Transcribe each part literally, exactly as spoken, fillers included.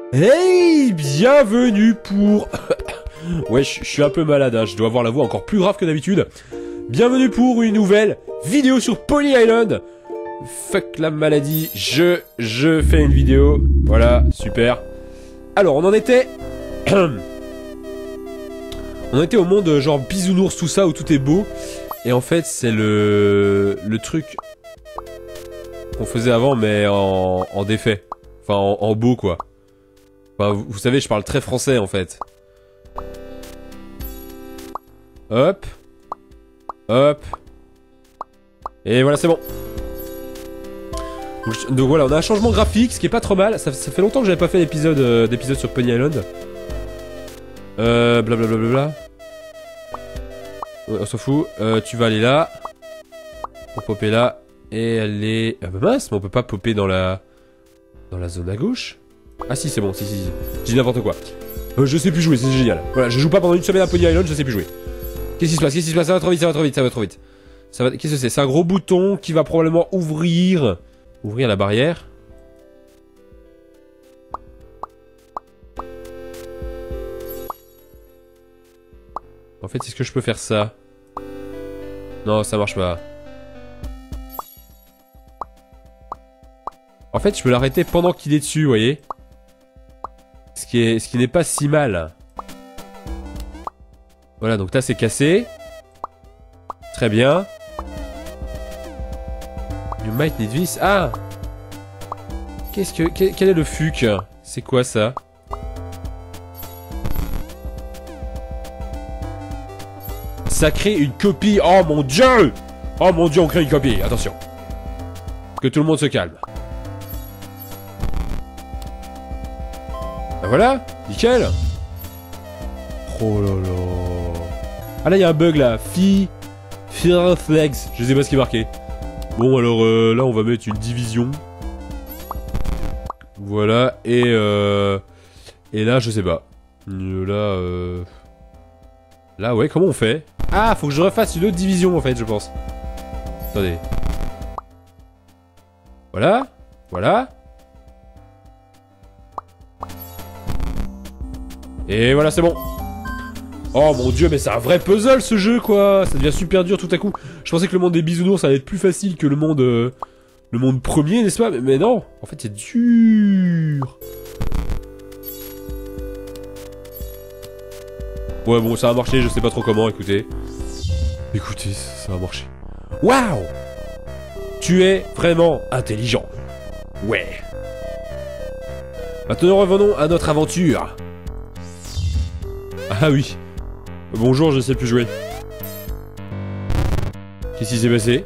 Hey, bienvenue pour... ouais, je suis un peu malade, hein. Je dois avoir la voix encore plus grave que d'habitude. Bienvenue pour une nouvelle vidéo sur Pony Island. Fuck la maladie, je, je fais une vidéo. Voilà, super. Alors, on en était... on était au monde genre bisounours, tout ça, où tout est beau. Et en fait, c'est le... le truc qu'on faisait avant, mais en, en défait. Enfin, en, en beau, quoi. Enfin, vous, vous savez, je parle très français, en fait. Hop. Hop. Et voilà, c'est bon. Donc, donc voilà, on a un changement graphique, ce qui est pas trop mal. Ça, ça fait longtemps que j'avais pas fait d'épisode euh, d'épisode sur Pony Island. Euh, blablabla. Ouais, on s'en fout. Euh, tu vas aller là. Pour popper là. Et elle est... Ah bah mince, mais on peut pas popper dans la... Dans la zone à gauche. Ah si, c'est bon, si, si, si. J'ai n'importe quoi. Euh, je sais plus jouer, c'est génial. Voilà, je joue pas pendant une semaine à Pony Island, je sais plus jouer. Qu'est-ce qui se passe? Qu'est-ce qui se passe? Ça va trop vite, ça va trop vite, ça va trop vite. Ça va... Qu'est-ce que c'est? C'est un gros bouton qui va probablement ouvrir... Ouvrir la barrière. En fait, est-ce que je peux faire ça? Non, ça marche pas. En fait, je peux l'arrêter pendant qu'il est dessus, vous voyez? Ce qui est, ce qui n'est pas si mal. Voilà, donc là, c'est cassé. Très bien. You might need this. Ah! Qu'est-ce que... Quel, quel est le fuck? C'est quoi, ça? Ça crée une copie. Oh, mon Dieu! Oh, mon Dieu, on crée une copie. Attention. Que tout le monde se calme. Ben voilà, nickel. Oh là là. Ah là, il y a un bug là. Fi... Fear Flags. Je sais pas ce qui est marqué. Bon, alors euh, là, on va mettre une division. Voilà, et euh... Et là, je sais pas. Euh, là, euh... Là, ouais, comment on fait? Ah, faut que je refasse une autre division, en fait, je pense. Attendez. Voilà. Voilà. Et voilà, c'est bon. Oh mon dieu, mais c'est un vrai puzzle ce jeu, quoi. Ça devient super dur tout à coup. Je pensais que le monde des bisounours, ça allait être plus facile que le monde... Euh, le monde premier, n'est-ce pas? mais, mais non. En fait, c'est dur. Ouais, bon, ça a marché, je sais pas trop comment, écoutez. Écoutez, ça a marché. Waouh! Tu es vraiment intelligent. Ouais. Maintenant, revenons à notre aventure. Ah oui. Bonjour, je sais plus jouer. Qu'est-ce qui s'est passé?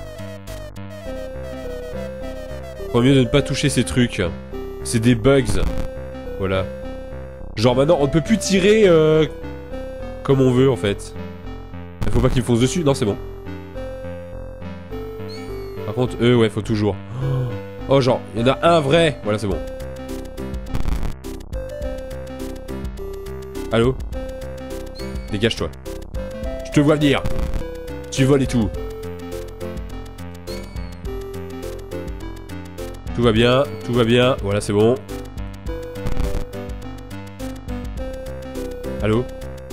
Faut mieux de ne pas toucher ces trucs. C'est des bugs. Voilà. Genre maintenant, on ne peut plus tirer euh, comme on veut en fait. Il faut pas qu'ils me foncent dessus. Non, c'est bon. Par contre, eux, ouais, faut toujours. Oh, genre, il y en a un vrai. Voilà, c'est bon. Allô? Dégage-toi. Je te vois venir. Tu voles et tout. Tout va bien, tout va bien. Voilà, c'est bon. Allô?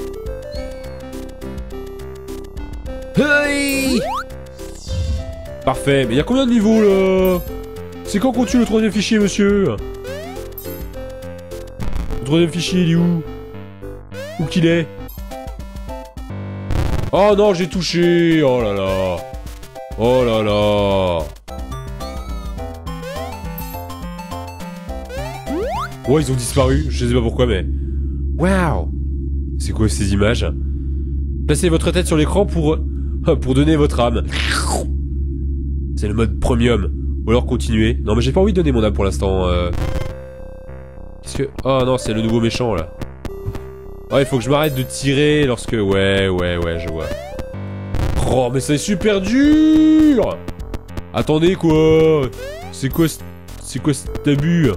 Hey! Parfait. Mais il y a combien de niveaux, là? C'est quand qu'on tue le troisième fichier, monsieur? Le troisième fichier, il est où? Où qu'il est? Oh non, j'ai touché. Oh là là. Oh là là. Oh, ils ont disparu. Je sais pas pourquoi, mais... Waouh. C'est quoi ces images? Placez votre tête sur l'écran pour... pour donner votre âme. C'est le mode premium. Ou alors continuer. Non, mais j'ai pas envie de donner mon âme pour l'instant. Euh... Qu'est-ce que... Oh non, c'est le nouveau méchant, là. Oh, il faut que je m'arrête de tirer lorsque... Ouais, ouais, ouais, je vois. Oh, mais c'est super dur. Attendez, quoi. C'est quoi... C'est quoi cet abus?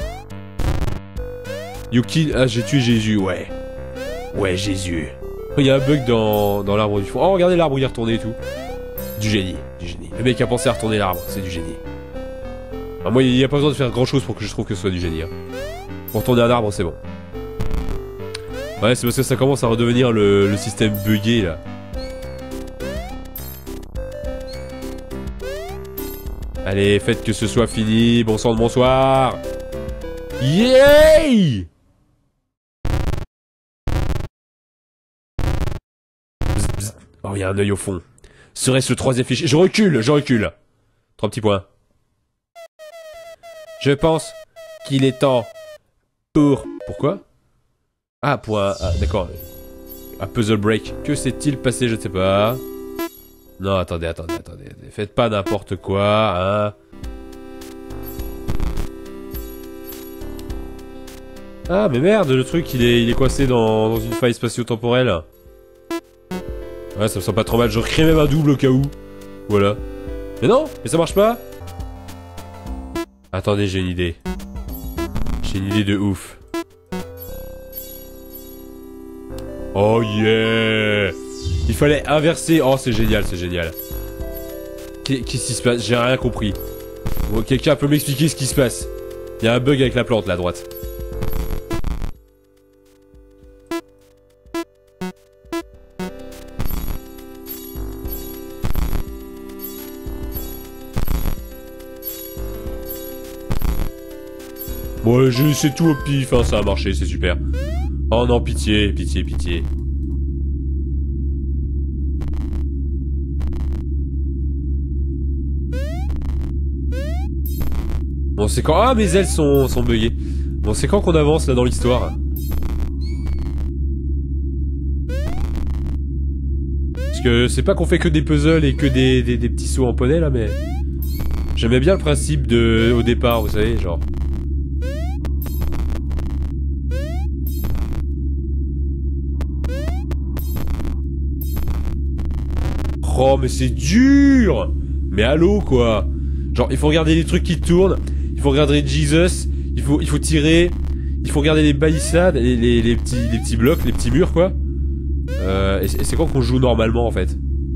Yuki... Ah, j'ai tué Jésus, ouais. Ouais, Jésus. Il y a un bug dans, dans l'arbre du fond. Oh, regardez l'arbre, il est retourné et tout. Du génie, du génie. Le mec a pensé à retourner l'arbre, c'est du génie. Alors moi, il n'y a pas besoin de faire grand chose pour que je trouve que ce soit du génie. Hein. Pour tourner un arbre, c'est bon. Ouais, c'est parce que ça commence à redevenir le, le système buggé, là. Allez, faites que ce soit fini. Bon sang de bonsoir. Yay! Bzz, bzz. Oh, il y a un œil au fond. Serait-ce le troisième fichier? Je recule, je recule. Trois petits points. Je pense qu'il est temps pour... Pourquoi? Ah, pour un... Ah, d'accord. Un puzzle break. Que s'est-il passé? Je ne sais pas. Non, attendez, attendez, attendez. Faites pas n'importe quoi, hein. Ah, mais merde, le truc, il est, il est coincé dans, dans une faille spatio-temporelle. Ouais, ça me sent pas trop mal. Je recrée même un double au cas où. Voilà. Mais non, mais ça marche pas. Attendez, j'ai une idée. J'ai une idée de ouf. Oh yeah! Il fallait inverser. Oh, c'est génial, c'est génial. Qu'est-ce qui se passe? J'ai rien compris. Bon, quelqu'un peut m'expliquer ce qui se passe? Il y a un bug avec la plante, là, à droite. Bon, je sais tout au pif, hein, ça a marché, c'est super. Oh non, pitié, pitié, pitié. Bon, c'est quand... Ah, mes ailes sont, sont buggées. Bon, c'est quand qu'on avance, là, dans l'histoire? Parce que c'est pas qu'on fait que des puzzles et que des, des, des petits sauts en poney, là, mais... J'aimais bien le principe de... Au départ, vous savez, genre... Oh, mais c'est dur! Mais allô, quoi! Genre, il faut regarder les trucs qui tournent, il faut regarder Jesus, il faut, il faut tirer, il faut regarder les balissades, les, les, les, petits, les petits blocs, les petits murs, quoi. Euh, et c'est quand qu'on joue normalement, en fait?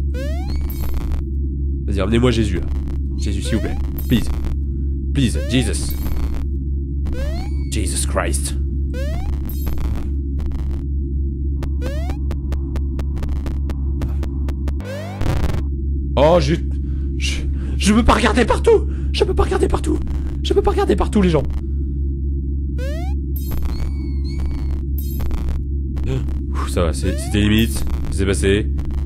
Vas-y, amenez-moi Jésus, là. Jésus, s'il vous plaît. Please. Please, Jesus. Jesus Christ. Oh, je... Je... Je peux pas regarder partout! Je peux pas regarder partout! Je peux pas regarder partout, les gens! Ouh, ça va, c'était limite. C'est passé.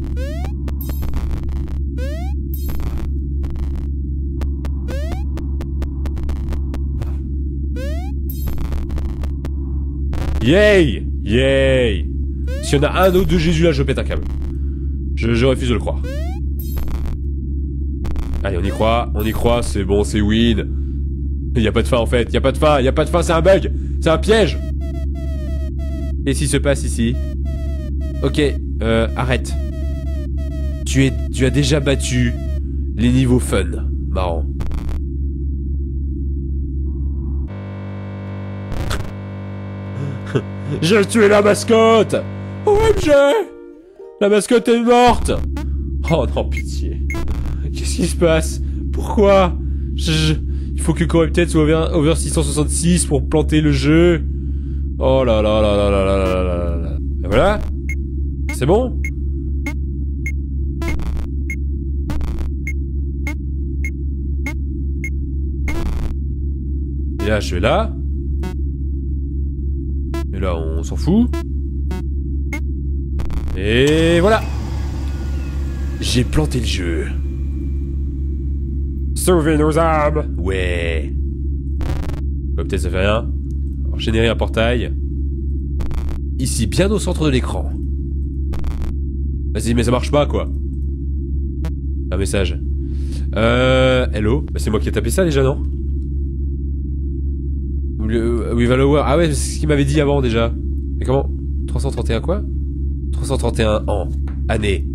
Yay! Yay! S'il y en a un autre de Jésus là, je pète un câble. Je, je refuse de le croire. Allez, on y croit, on y croit, c'est bon, c'est win. Il y a pas de fin en fait, il y a pas de fin, il y a pas de fin, c'est un bug, c'est un piège. Et s'il se passe ici? Ok, euh, arrête. Tu es, tu as déjà battu les niveaux fun, marrant. J'ai tué la mascotte. O M G! La mascotte est morte. Oh non, pitié. Qu'est-ce qui se passe? Pourquoi? je, je, Il faut que Corrupted soit over, over six cent soixante-six pour planter le jeu. Oh là là là là là là là là là. Et voilà. C'est bon? Et là, je vais là. Et là, on s'en fout. Et voilà. J'ai planté le jeu. Sauvez nos âmes. Ouais. Peut-être ça fait rien. Alors, générer un portail. Ici, bien au centre de l'écran. Vas-y, mais ça marche pas, quoi. Un message. Euh... Hello. Bah, c'est moi qui ai tapé ça, déjà, non? We value... Ah ouais, c'est ce qu'il m'avait dit avant, déjà. Mais comment? trois cent trente et un quoi? trois cent trente et un ans. Année.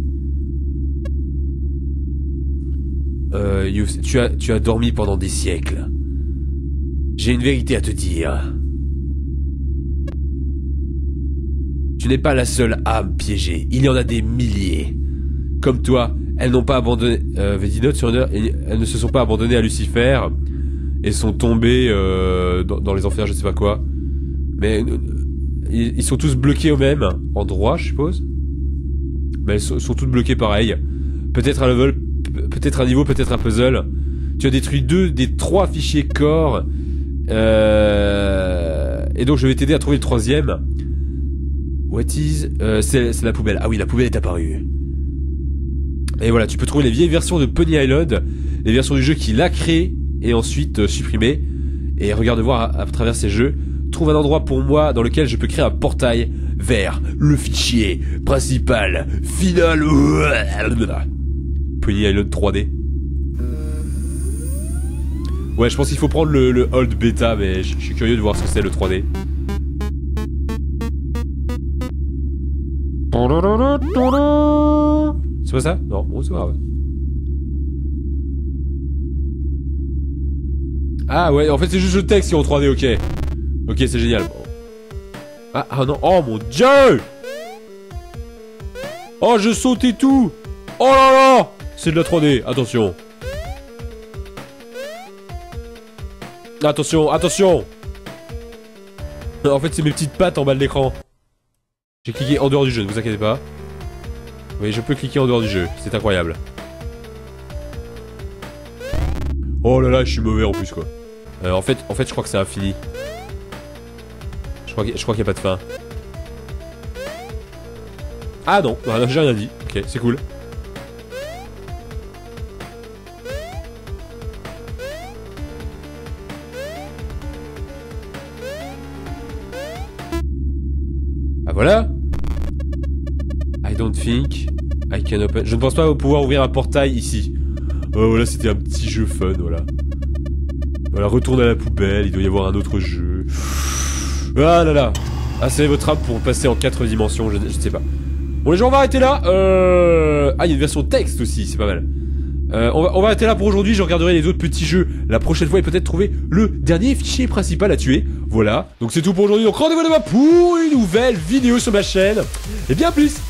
Euh, Youth, tu as, tu as dormi pendant des siècles. J'ai une vérité à te dire. Tu n'es pas la seule âme piégée. Il y en a des milliers. Comme toi, elles n'ont pas abandonné... Euh, Védinote sur une... Elles ne se sont pas abandonnées à Lucifer et sont tombées euh, dans, dans les enfers, je sais pas quoi. Mais euh, ils, ils sont tous bloqués au même endroit, je suppose. Mais ils sont, sont tous bloqués pareil. Peut-être un level, peut-être un niveau, peut-être un puzzle. Tu as détruit deux des trois fichiers core. Euh... Et donc je vais t'aider à trouver le troisième. What is... Euh, c'est la poubelle. Ah oui, la poubelle est apparue. Et voilà, tu peux trouver les vieilles versions de Pony Island, les versions du jeu qu'il a créé et ensuite euh, supprimé. Et regarde voir à, à travers ces jeux. Trouve un endroit pour moi dans lequel je peux créer un portail vers le fichier principal final. Pony Island trois D. Ouais, je pense qu'il faut prendre le, le old beta, mais je suis curieux de voir ce que c'est le trois D. C'est pas ça? Non, bon, c'est pas grave. Ah ouais, en fait c'est juste le texte qui est en trois D, ok. Ok, c'est génial. Ah, ah non, oh mon dieu! Oh, je saute et tout! Oh là là! C'est de la trois D, attention. Attention, attention! En fait, c'est mes petites pattes en bas de l'écran. J'ai cliqué en dehors du jeu, ne vous inquiétez pas. Oui, je peux cliquer en dehors du jeu, c'est incroyable. Oh là là, je suis mauvais en plus quoi. Euh, en fait, en fait, je crois que c'est infini. Je crois qu'il n'y a pas de fin. Ah non, non j'ai rien dit. Ok, c'est cool. Ah voilà. I don't think I can open. Je ne pense pas pouvoir ouvrir un portail ici. Oh voilà, c'était un petit jeu fun, voilà. Voilà, retourne à la poubelle, il doit y avoir un autre jeu. Ah là là. Ah, c'est votre âme pour passer en quatre dimensions, je, je sais pas. Bon les gens, on va arrêter là. Euh... Ah, il y a une version texte aussi, c'est pas mal. Euh, on, va, on va arrêter là pour aujourd'hui, je regarderai les autres petits jeux la prochaine fois et peut-être trouver le dernier fichier principal à tuer. Voilà, donc c'est tout pour aujourd'hui, donc rendez-vous demain pour une nouvelle vidéo sur ma chaîne. Et bien plus.